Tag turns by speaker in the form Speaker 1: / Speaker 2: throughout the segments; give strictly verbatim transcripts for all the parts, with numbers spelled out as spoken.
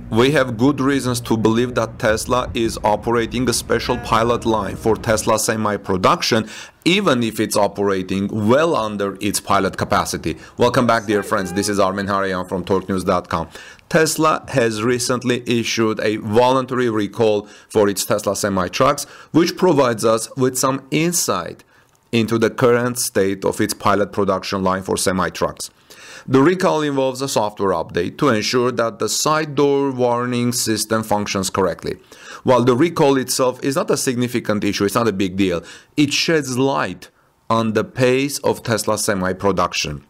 Speaker 1: We have good reasons to believe that Tesla is operating a special pilot line for Tesla Semi production, even if it's operating well under its pilot capacity. Welcome back, dear friends. This is Armin Harayan from torque news dot com. Tesla has recently issued a voluntary recall for its Tesla Semi trucks, which provides us with some insight into the current state of its pilot production line for semi trucks. The recall involves a software update to ensure that the side door warning system functions correctly. While the recall itself is not a significant issue, it's not a big deal, it sheds light on the pace of Tesla Semi production.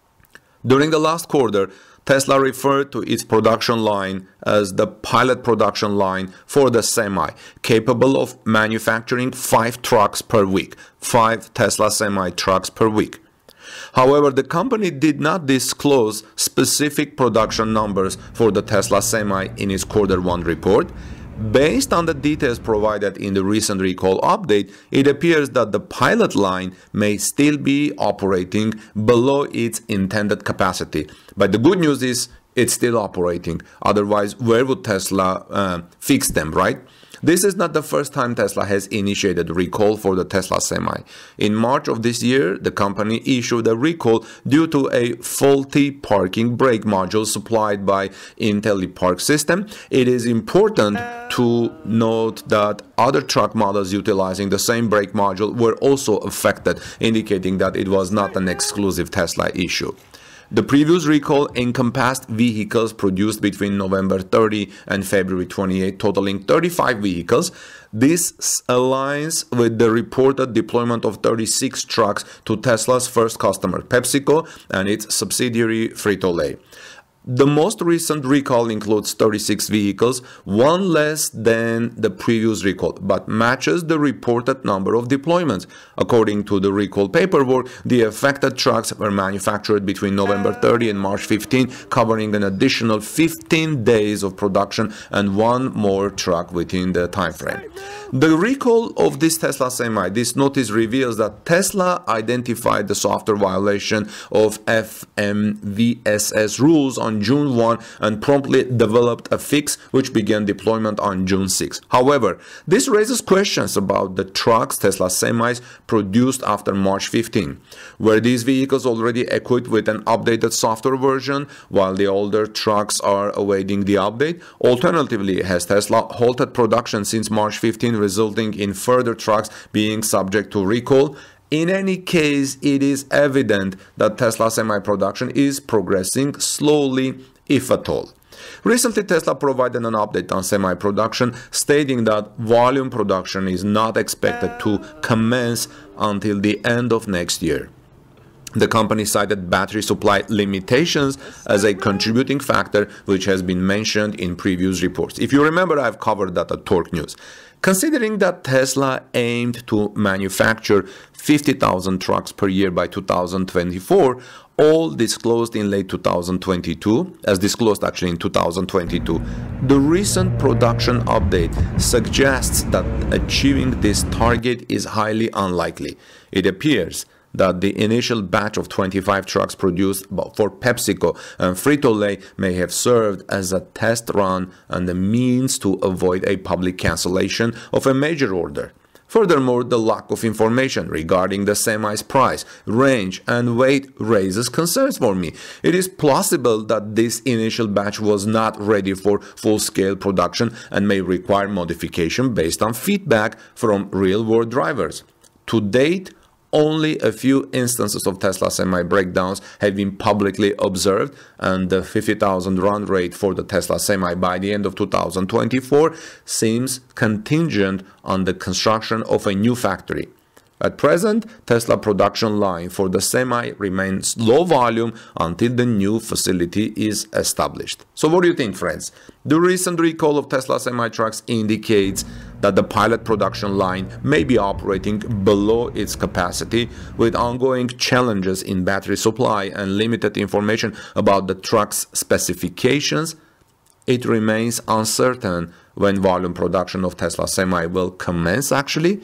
Speaker 1: During the last quarter, Tesla referred to its production line as the pilot production line for the Semi, capable of manufacturing five trucks per week, five Tesla Semi trucks per week. However, the company did not disclose specific production numbers for the Tesla Semi in its quarter one report. Based on the details provided in the recent recall update, it appears that the pilot line may still be operating below its intended capacity. But the good news is it's still operating. Otherwise, where would Tesla uh, fix them, right? This is not the first time Tesla has initiated a recall for the Tesla Semi. In March of this year, the company issued a recall due to a faulty parking brake module supplied by IntelliPark system. It is important to note that other truck models utilizing the same brake module were also affected, indicating that it was not an exclusive Tesla issue. The previous recall encompassed vehicles produced between November thirtieth and February twenty-eighth, totaling thirty-five vehicles. This aligns with the reported deployment of thirty-six trucks to Tesla's first customer, PepsiCo, and its subsidiary Frito-Lay. The most recent recall includes thirty-six vehicles, one less than the previous recall, but matches the reported number of deployments. According to the recall paperwork, the affected trucks were manufactured between November thirtieth and March fifteenth, covering an additional fifteen days of production and one more truck within the time frame. The recall of this Tesla Semi, this notice reveals that Tesla identified the software violation of F M V S S rules on June first and promptly developed a fix which began deployment on June sixth. However, this raises questions about the trucks Tesla Semis produced after March fifteenth. Were these vehicles already equipped with an updated software version while the older trucks are awaiting the update? Alternatively, has Tesla halted production since March fifteenth, resulting in further trucks being subject to recall? In any case, it is evident that Tesla Semi production is progressing slowly, if at all. Recently, Tesla provided an update on Semi production, stating that volume production is not expected to commence until the end of next year. The company cited battery supply limitations as a contributing factor, which has been mentioned in previous reports. If you remember, I've covered that at Torque News. Considering that Tesla aimed to manufacture fifty thousand trucks per year by two thousand twenty-four, all disclosed in late two thousand twenty-two, as disclosed actually in two thousand twenty-two, the recent production update suggests that achieving this target is highly unlikely. It appears that the initial batch of twenty-five trucks produced for PepsiCo and Frito-Lay may have served as a test run and a means to avoid a public cancellation of a major order. Furthermore, the lack of information regarding the Semi's price, range, and weight raises concerns for me. It is plausible that this initial batch was not ready for full-scale production and may require modification based on feedback from real-world drivers. To date, only a few instances of Tesla Semi breakdowns have been publicly observed, and the fifty thousand run rate for the Tesla Semi by the end of two thousand twenty-four seems contingent on the construction of a new factory. At present, Tesla production line for the Semi remains low volume until the new facility is established. So what do you think, friends? The recent recall of Tesla Semi trucks indicates that the pilot production line may be operating below its capacity, with ongoing challenges in battery supply and limited information about the truck's specifications. It remains uncertain when volume production of Tesla Semi will commence actually.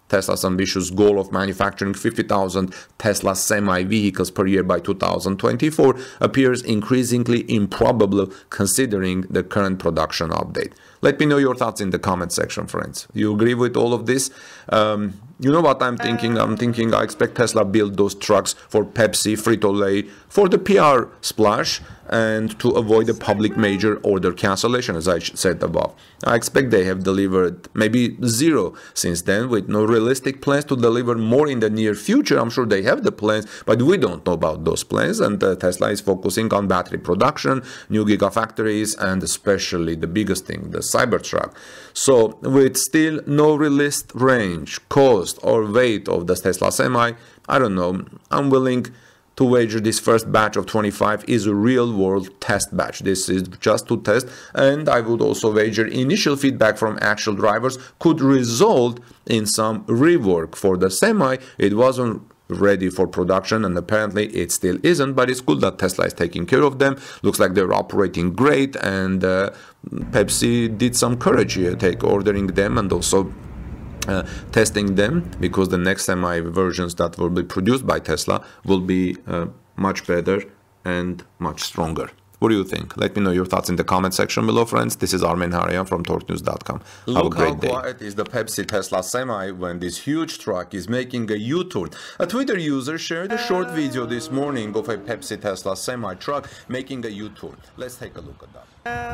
Speaker 1: Tesla's ambitious goal of manufacturing fifty thousand Tesla Semi vehicles per year by two thousand twenty-four appears increasingly improbable considering the current production update. Let me know your thoughts in the comment section, friends. You agree with all of this? Um, you know what I'm thinking? I'm thinking I expect Tesla build those trucks for Pepsi, Frito-Lay, for the P R splash, and to avoid a public major order cancellation, as I said above. I expect they have delivered maybe zero since then, with no realistic plans to deliver more in the near future. I'm sure they have the plans, but we don't know about those plans, and uh, Tesla is focusing on battery production, new gigafactories, and especially the biggest thing, the Cybertruck. So, with still no released range, cost, or weight of the Tesla Semi, I don't know, I'm willing to wager this first batch of twenty-five is a real-world test batch. This is just to test, and I would also wager initial feedback from actual drivers could result in some rework for the Semi. It wasn't ready for production, and apparently it still isn't, but it's good that Tesla is taking care of them. Looks like they're operating great, and uh, Pepsi did some courage here, take ordering them and also Uh, testing them, because the next Semi versions that will be produced by Tesla will be uh, much better and much stronger. What do you think? Let me know your thoughts in the comment section below, friends. This is Armen Harayan from torque news dot com. Have a great day. Look how quiet is the Pepsi Tesla Semi when this huge truck is making a U-turn. A Twitter user shared a short video this morning of a Pepsi Tesla Semi truck making a U-turn. Let's take a look at that.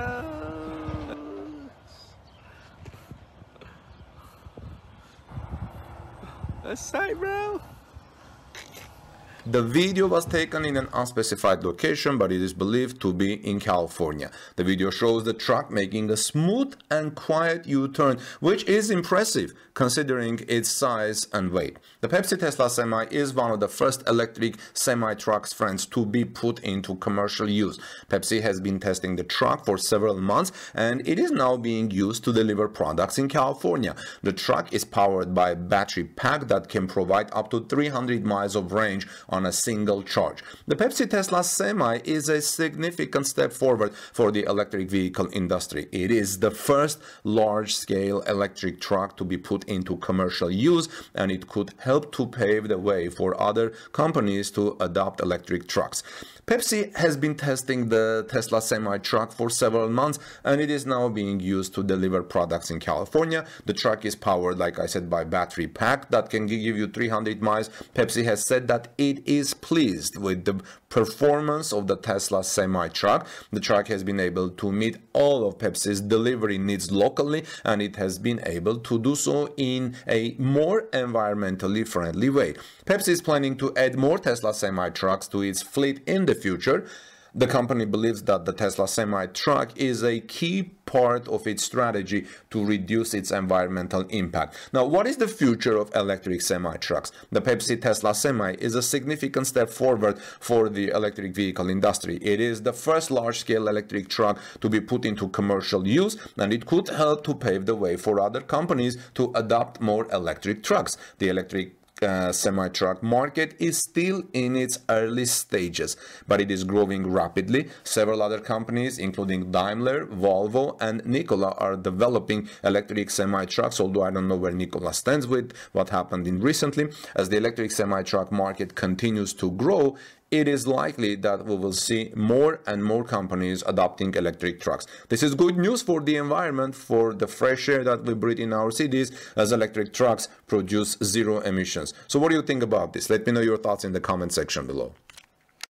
Speaker 2: That's sight, bro.
Speaker 1: The video was taken in an unspecified location, but it is believed to be in California. The video shows the truck making a smooth and quiet U-turn, which is impressive considering its size and weight. The Pepsi Tesla Semi is one of the first electric semi-trucks, friends, to be put into commercial use. Pepsi has been testing the truck for several months, and it is now being used to deliver products in California. The truck is powered by a battery pack that can provide up to three hundred miles of range on a single charge. The Pepsi Tesla Semi is a significant step forward for the electric vehicle industry. It is the first large-scale electric truck to be put into commercial use, and it could help to pave the way for other companies to adopt electric trucks. Pepsi has been testing the Tesla Semi truck for several months, and it is now being used to deliver products in California. The truck is powered, like I said, by battery pack that can give you three hundred miles. Pepsi has said that it is pleased with the performance of the Tesla Semi truck. The truck has been able to meet all of Pepsi's delivery needs locally, and it has been able to do so in a more environmentally friendly way. Pepsi is planning to add more Tesla Semi trucks to its fleet in the future. The company believes that the Tesla Semi truck is a key part of its strategy to reduce its environmental impact. Now, what is the future of electric semi trucks? The Pepsi Tesla Semi is a significant step forward for the electric vehicle industry. It is the first large-scale electric truck to be put into commercial use, and it could help to pave the way for other companies to adopt more electric trucks. The electric Uh, semi-truck market is still in its early stages, but it is growing rapidly. Several other companies, including Daimler, Volvo, and Nikola, are developing electric semi-trucks, although I don't know where Nikola stands with what happened in recently. As the electric semi-truck market continues to grow, it is likely that we will see more and more companies adopting electric trucks. This is good news for the environment, for the fresh air that we breathe in our cities, as electric trucks produce zero emissions. So what do you think about this? Let me know your thoughts in the comment section below.